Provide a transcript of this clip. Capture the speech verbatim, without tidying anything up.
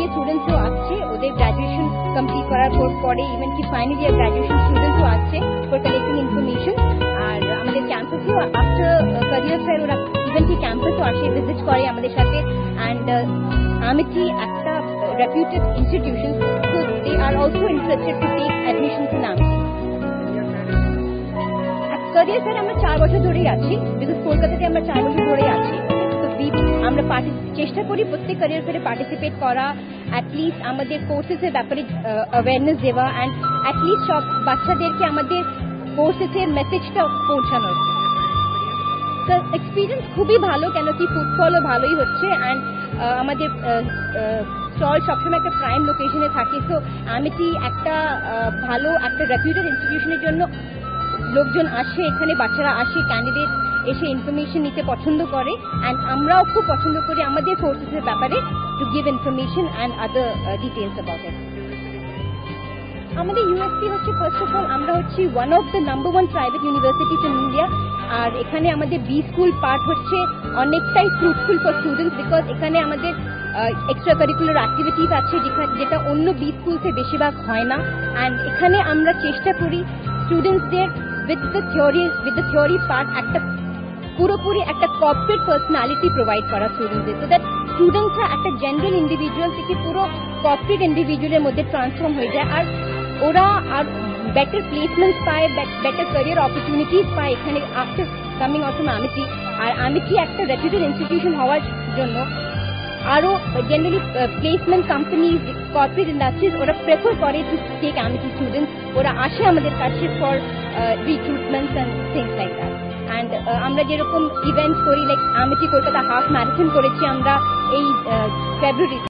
BA স্টুডেন্টসও আসছে, ওদের graduation complete করার পর পরে ইভেন কি ফাইনাল ইয়ার গ্র্যাজুয়েশন স্টুডেন্টসও আসছে ফর কালেক্টিং ইনফরমেশন। আর আমাদের ক্যাম্পাসেও আফটার ক্যারিয়ার ফেয়ার ওরা ইভেন কি ক্যাম্পাসও আসে, ভিজিট করে আমাদের সাথে। অ্যান্ড আমিটি একটা reputed institution, so they are also interested to take admissions in Amity. Career fair আমরা চার বছর ধরেই আছি, বিকজ কলকাতাতে আমরা চার বছর ধরেই আছি। আমরা চেষ্টা করি প্রত্যেক ক্যারিয়ার ফেয়ারে পার্টিসিপেট করা, অ্যাটলিস্ট আমাদের কোর্সেসের ব্যাপারে অ্যাওয়ারনেস দেওয়া, অ্যান্ড অ্যাটলিস্ট সব বাচ্চাদেরকে আমাদের কোর্সেসের মেসেজটা পৌঁছানোর। তো এক্সপিরিয়েন্স খুবই ভালো, কেন কি ফুটফলও ভালোই হচ্ছে, অ্যান্ড আমাদের স্টল সবসময় একটা প্রাইম লোকেশনে থাকে। সো আমিটি একটা ভালো একটা রেপুটেড ইনস্টিটিউশনের জন্য লোকজন আসে, এখানে বাচ্চারা আসে, ক্যান্ডিডেট এসে ইনফরমেশন নিতে পছন্দ করে, অ্যান্ড আমরাও খুব পছন্দ করি আমাদের কোর্সেসের ব্যাপারে to give information and other details about it. আমাদের ইউএসপি হচ্ছে ফার্স্ট অফ অল আমরা হচ্ছি one of the number one private universities in India. আর এখানে আমাদের বি স্কুল পার্ট হচ্ছে অনেকটাই ফ্রুটফুল ফর স্টুডেন্টস, বিকজ এখানে আমাদের এক্সট্রা কারিকুলার অ্যাক্টিভিটিস আছে যেটা অন্য বি স্কুলসে বেশিরভাগ হয় না। অ্যান্ড এখানে আমরা চেষ্টা করি স্টুডেন্টসদের with the theory with the theory part একটা পুরোপুরি একটা কর্পোরেট পার্সোনালিটি প্রোভাইড করা স্টুডেন্টদের, সো দ্যাট স্টুডেন্টসরা একটা জেনারেল ইন্ডিভিজুয়াল থেকে পুরো কর্পোরেট ইন্ডিভিজুয়ালের মধ্যে ট্রান্সফর্ম হয়ে যায়, আর ওরা আর বেটার প্লেসমেন্টস পায়, বেটার ক্যারিয়ার অপরচুনিটিস পায় এখানে after coming out from Amity. আর আমিটি একটা রেপুটেড ইনস্টিটিউশন হওয়ার জন্য আরও generally placement companies, corporate industries ওরা প্রেফার করে টু টেক আমিটি স্টুডেন্টস। ওরা আসে আমাদের কাছে for recruitments and things like that. And আমরা যেরকম ইভেন্টস করি, like Amity Kolkata half marathon করেছি আমরা এই ফেব্রুয়ারি।